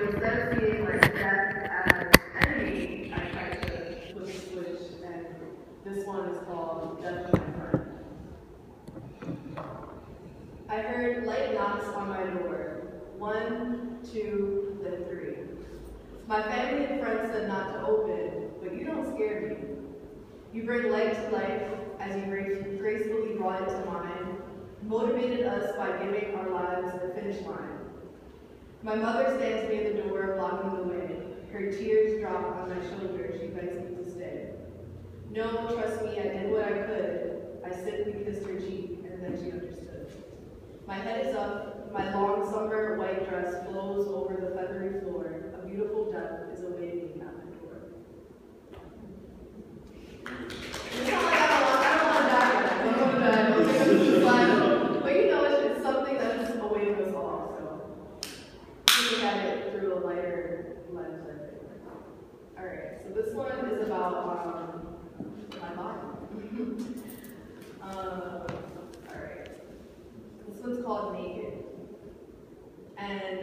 instead of seeing like death as enemy, I tried to flip the switch, and this one is called Death of My Friend. I heard light knocks on my door. 1, 2, then 3. My family and friends said not to open, but you don't scare me. You bring light to life as you gracefully brought it to mine, motivated us by giving our lives the finish line. My mother stands near the door, blocking the way. Her tears drop on my shoulder. She begs me to stay. No, trust me, I did what I could. I simply kissed her cheek, and then she understood. My head is up. My long summer white dress flows over the feathery floor. A beautiful death is awaiting me at my door. It's not like I don't want to die. I don't want to die. I don't think I'm suicidal. But you know, it's something that's awaiting us all. So looking at it through a lighter lens, I think. All right. So this one is about my body. All right. This one's called Naked. And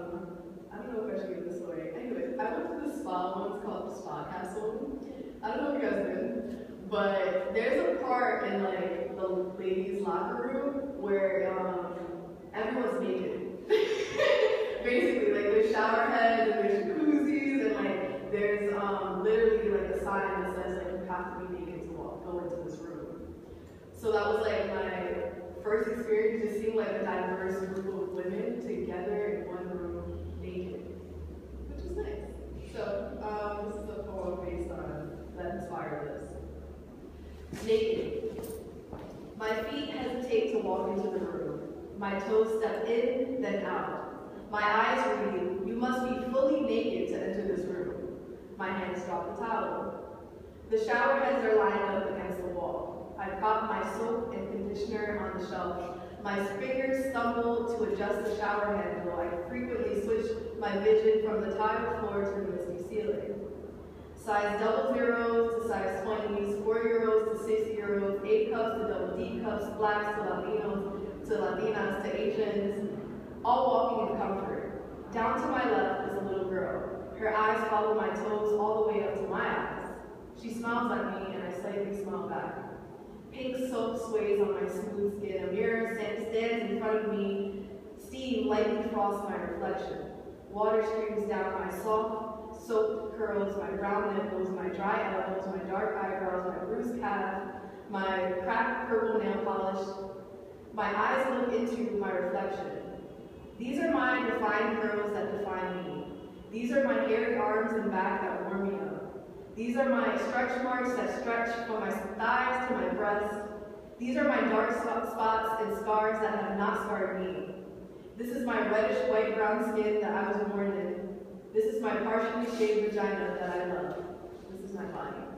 I don't know if I should give this story. Anyways, I went to this spa once called the Spa Castle. I don't know if you guys been, but there's a part in like the ladies' locker room where everyone's naked. Basically, like there's shower heads and there's jacuzzis and like there's literally like a sign that says like you have to be naked to go into this room. So that was like my first experience, just seeing like a diverse group of women together in one room naked, which was nice. So this is a poem based on that inspired this. Naked. My feet hesitate to walk into the room. My toes step in, then out. My eyes read, you must be fully naked to enter this room. My hands drop the towel. The shower heads are lined up against the wall. I prop my soap and conditioner on the shelf. My fingers stumble to adjust the shower handle. I frequently switch my vision from the tile floor to the misty ceiling. Size double zeros to size 20s, 4-year-olds to 6-year-olds, A cups to double D cups, blacks to Latinos to Latinas to Asians, all walking in comfort. Down to my left is a little girl. Her eyes follow my toes all the way up to my eyes. She smiles at me and I slightly smile back. Pink soap sways on my smooth skin. A mirror stands in front of me. Steam lightly frosts my reflection. Water streams down my soft, soaked curls, my brown nipples, my dry elbows, my dark eyebrows, my bruised calf, my cracked purple nail polish. My eyes look into my reflection. These are my defined curls that define me. These are my hairy arms and back that warm me up. These are my stretch marks that stretch from my thighs to my breasts. These are my dark spots and scars that have not scarred me. This is my reddish white-brown skin that I was born in. This is my partially shaved vagina that I love. This is my body.